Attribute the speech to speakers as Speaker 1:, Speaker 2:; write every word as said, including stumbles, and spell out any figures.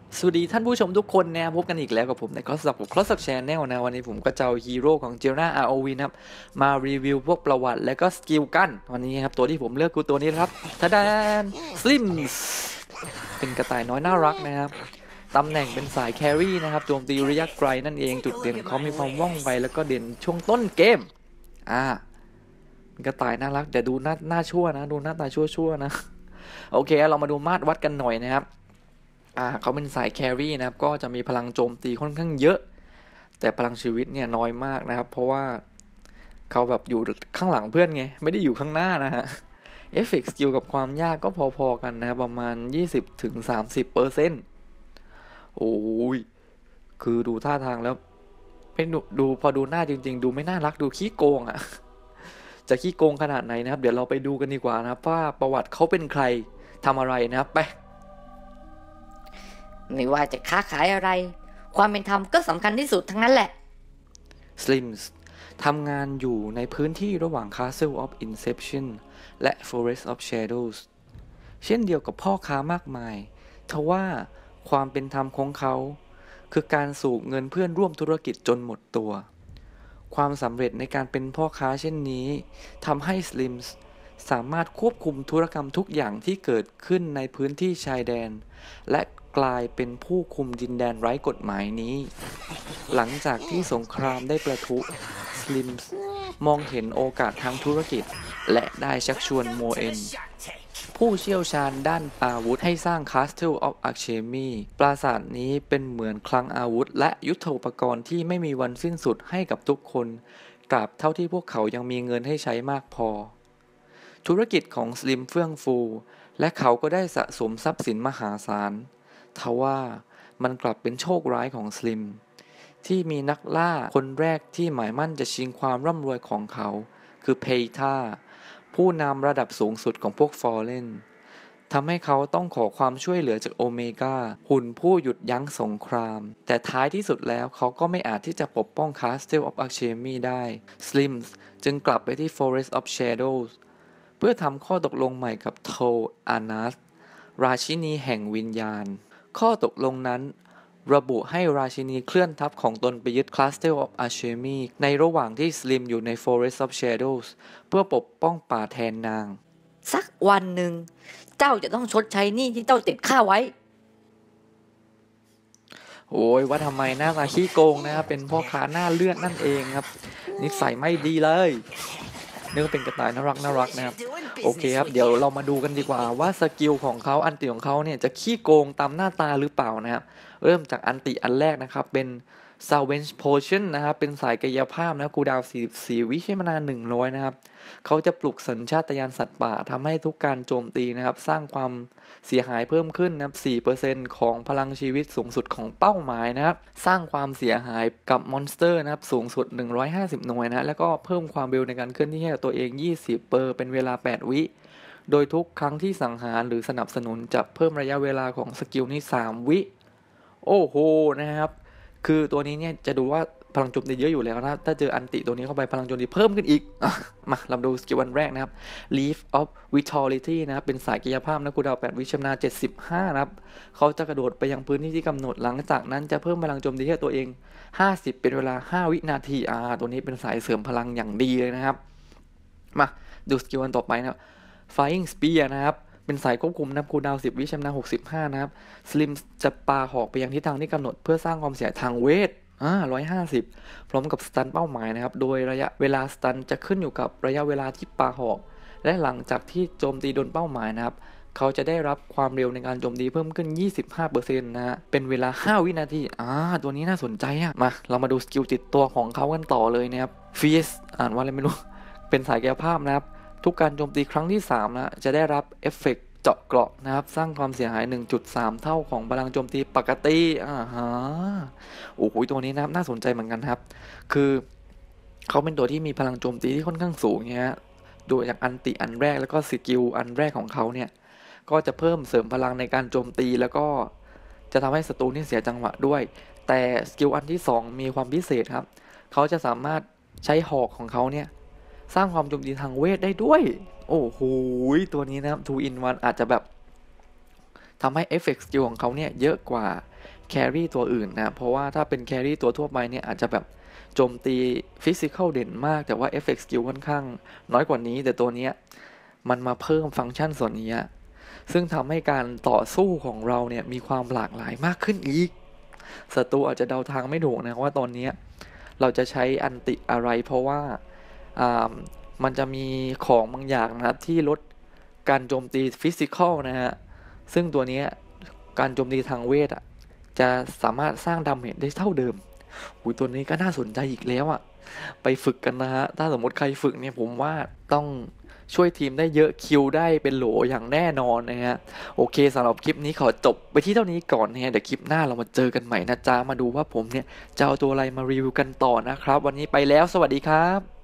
Speaker 1: สวัสดีท่านผู้ชมทุกคนนะพบกันอีกแล้วกับผมในคลอสซับกับคลอสซับแชนแนลนะวันนี้ผมก็จะเอาฮีโร่ของเจลนา อาร์ โอ วี นะครับมารีวิวพวกประวัติและก็สกิลกันวันนี้ครับตัวที่ผมเลือกคือตัวนี้ครับทาดานสลิมเป็นกระต่ายน้อยน่ารักนะครับตำแหน่งเป็นสายแครี่นะครับโจมตีระยะไกลนั่นเองจุดเด่นเขามีความว่องไวแล้วก็เด่นช่วงต้นเกมอ่ากระต่ายน่ารักแต่ดูหน้าหน้าชั่วนะดูหน้าตาชั่วๆนะโอเคเรามาดูมาตรวัดกันหน่อยนะครับอ่าเขาเป็นสายแครี่นะครับก็จะมีพลังโจมตีค่อนข้างเยอะแต่พลังชีวิตเนี่ยน้อยมากนะครับเพราะว่าเขาแบบอยู่ข้างหลังเพื่อนไงไม่ได้อยู่ข้างหน้านะฮะเอฟเฟกต์สกิลกับความยากก็พอๆกันนะครับประมาณ ยี่สิบถึงสามสิบเปอร์เซ็นต์ โอ้ยคือดูท่าทางแล้วไม่ดูดูพอดูหน้าจริงๆดูไม่น่ารักดูขี้โกงอะ่ะจะขี้โกงขนาดไหนนะครับเดี๋ยวเราไปดูกันดีกว่านะครับว่าประวัติเขาเป็นใครทำอะไรนะครับไป
Speaker 2: ไม่ว่าจะค้าขายอะไร ความเป็นธรรมก็สำคัญที่สุดทั้งนั้นแหละ
Speaker 1: Slims ทำงานอยู่ในพื้นที่ระหว่าง Castle of Inception และ Forest of Shadows เช่นเดียวกับพ่อค้ามากมายทว่าความเป็นธรรมของเขาคือการสูบเงินเพื่อนร่วมธุรกิจจนหมดตัวความสำเร็จในการเป็นพ่อค้าเช่นนี้ทำให้ Slims สามารถควบคุมธุรกรรมทุกอย่างที่เกิดขึ้นในพื้นที่ชายแดนและกลายเป็นผู้คุมดินแดนไร้กฎหมายนี้หลังจากที่สงครามได้ประทุ Slims มองเห็นโอกาสทางธุรกิจและได้ชักชวนโมเอนผู้เชี่ยวชาญด้านอาวุธให้สร้าง Castle of Alchemy ปราสาทนี้เป็นเหมือนคลังอาวุธและยุทโธปกรณ์ที่ไม่มีวันสิ้นสุดให้กับทุกคนตราบเท่าที่พวกเขายังมีเงินให้ใช้มากพอธุรกิจของสลิมเฟื่องฟูและเขาก็ได้สะสมทรัพย์สินมหาศาลทว่ามันกลับเป็นโชคร้ายของสลิมที่มีนักล่าคนแรกที่หมายมั่นจะชิงความร่ำรวยของเขาคือเพทาผู้นำระดับสูงสุดของพวกฟอร์เรนทำให้เขาต้องขอความช่วยเหลือจากโอเมก้าหุ่นผู้หยุดยั้งสงครามแต่ท้ายที่สุดแล้วเขาก็ไม่อาจที่จะปกป้อง Castle of Alchemy ได้ Slims จึงกลับไปที่ Forest of Shadows เพื่อทำข้อตกลงใหม่กับโทอานัสราชินีแห่งวิญญาณข้อตกลงนั้นระบุให้ราชินีเคลื่อนทัพของตนไปยึด Castle of Alchemy ในระหว่างที่ Slim อยู่ใน Forest of Shadows เพื่อปกป้องป่าแทนนาง
Speaker 2: สักวันหนึ่งเจ้าจะต้องชดใช้หนี้ที่เจ้าติดข้าไว้
Speaker 1: โอ้ยว่าทำไมหน้าตาขี้โกงนะครับเป็นพ่อค้าหน้าเลือดนั่นเองครับนิสัยไม่ดีเลยนี่ก็เป็นกระต่ายน่ารักน่ารักนะครับโอเคครับเดี๋ยวเรามาดูกันดีกว่าว่าสกิลของเขาอันติของเขาเนี่ยจะขี้โกงตามหน้าตาหรือเปล่านะครับเริ่มจากอันติอันแรกนะครับเป็น Salvage Potion นะครับเป็นสายกายภาพนะคูลดาวน์สี่สิบสี่วิใช้มานานหนึ่งร้อยนะครับเขาจะปลุกสัญชาตญาณสัตว์ป่าทำให้ทุกการโจมตีนะครับสร้างความเสียหายเพิ่มขึ้นนะครับ สี่เปอร์เซ็นต์ ของพลังชีวิตสูงสุดของเป้าหมายนะครับสร้างความเสียหายกับมอนสเตอร์นะครับสูงสุดหนึ่งร้อยห้าสิบหน่วยนะแล้วก็เพิ่มความเร็วในการเคลื่อนที่ให้กับตัวเองยี่สิบเปอร์เป็นเวลาแปดวิโดยทุกครั้งที่สังหารหรือสนับสนุนจะเพิ่มระยะเวลาของสกิลนี้สามวิโอ้โหนะครับคือตัวนี้เนี่ยจะดูว่าพลังโจมตีเยอะอยู่แล้วนะถ้าเจออันติตัวนี้เข้าไปพลังโจมตีเพิ่มขึ้นอีกมาเราดูสกิลวันแรกนะครับ Leaf of Vitality นะครับเป็นสายกายภาพนะคูลดาวน์แปดวิชำนาญเจ็ดสิบห้านะครับเขาจะกระโดดไปยังพื้นที่ที่กำหนดหลังจากนั้นจะเพิ่มพลังโจมตีให้ตัวเองห้าสิบเป็นเวลาห้าวินาทีอ่าตัวนี้เป็นสายเสริมพลังอย่างดีเลยนะครับมาดูสกิลวันต่อไปนะครับ Flying Spear นะครับเป็นสายควบคุมนะคูลดาวน์สิบวิชำนาญหกสิบห้านะครับ Slim จะปาหอกไปยังทิศทางที่กำหนดเพื่อสร้างความเสียทางเวทอ่าร้อยห้าสิบพร้อมกับสตันเป้าหมายนะครับโดยระยะเวลาสตันจะขึ้นอยู่กับระยะเวลาที่ปาหอกและหลังจากที่โจมตีโดนเป้าหมายนะครับเขาจะได้รับความเร็วในการโจมตีเพิ่มขึ้น ยี่สิบห้าเปอร์เซ็นต์ นะฮะเป็นเวลาห้าวินาทีอ่าตัวนี้น่าสนใจอ่ะมาเรามาดูสกิลติดตัวของเขากันต่อเลยนะครับ Fierce อ่านว่าอะไรไม่รู้ เป็นสายกายภาพนะครับทุกการโจมตีครั้งที่สามนะจะได้รับเอฟเฟกต์เจาะเกราะนะครับสร้างความเสียหาย หนึ่งจุดสาม เท่าของพลังโจมตีปกติอ่าฮะโอ้โหตัวนี้นะครับน่าสนใจเหมือนกันครับคือเขาเป็นตัวที่มีพลังโจมตีที่ค่อนข้างสูงเนี่ยโดยจากอันติอันแรกแล้วก็สกิลอันแรกของเขาเนี่ยก็จะเพิ่มเสริมพลังในการโจมตีแล้วก็จะทำให้ศัตรูนี่เสียจังหวะด้วยแต่สกิลอันที่สองมีความพิเศษครับเขาจะสามารถใช้หอกของเขาเนี่ยสร้างความโจมตีทางเวทได้ด้วยโอ้โหตัวนี้นะครับ two in one อาจจะแบบทำให้เอฟเฟกต์สกิลของเขาเนี่ยเยอะกว่าแครี่ตัวอื่นนะเพราะว่าถ้าเป็นแครี่ตัวทั่วไปเนี่ยอาจจะแบบโจมตีฟิสิกอลเด่นมากแต่ว่าเอฟเฟกต์สกิลค่อนข้างน้อยกว่านี้แต่ตัวเนี้ยมันมาเพิ่มฟังก์ชันส่วนนี้ซึ่งทำให้การต่อสู้ของเราเนี่ยมีความหลากหลายมากขึ้นอีกศัตรูอาจจะเดาทางไม่ถูกนะว่าตอนนี้เราจะใช้อันติอะไรเพราะว่าอ่ามันจะมีของบางอย่างนะครับที่ลดการโจมตีฟิสิกอลนะฮะซึ่งตัวนี้การโจมตีทางเวทอ่ะจะสามารถสร้างดาเมจได้เท่าเดิมอุ้ยตัวนี้ก็น่าสนใจอีกแล้วอ่ะไปฝึกกันนะฮะถ้าสมมติใครฝึกเนี่ยผมว่าต้องช่วยทีมได้เยอะคิวได้เป็นโหลอย่างแน่นอนนะฮะโอเคสำหรับคลิปนี้ขอจบไปที่เท่านี้ก่อนนะฮะเดี๋ยวคลิปหน้าเรามาเจอกันใหม่นะจ๊ะมาดูว่าผมเนี่ยจะเอาตัวอะไรมารีวิวกันต่อนะครับวันนี้ไปแล้วสวัสดีครับ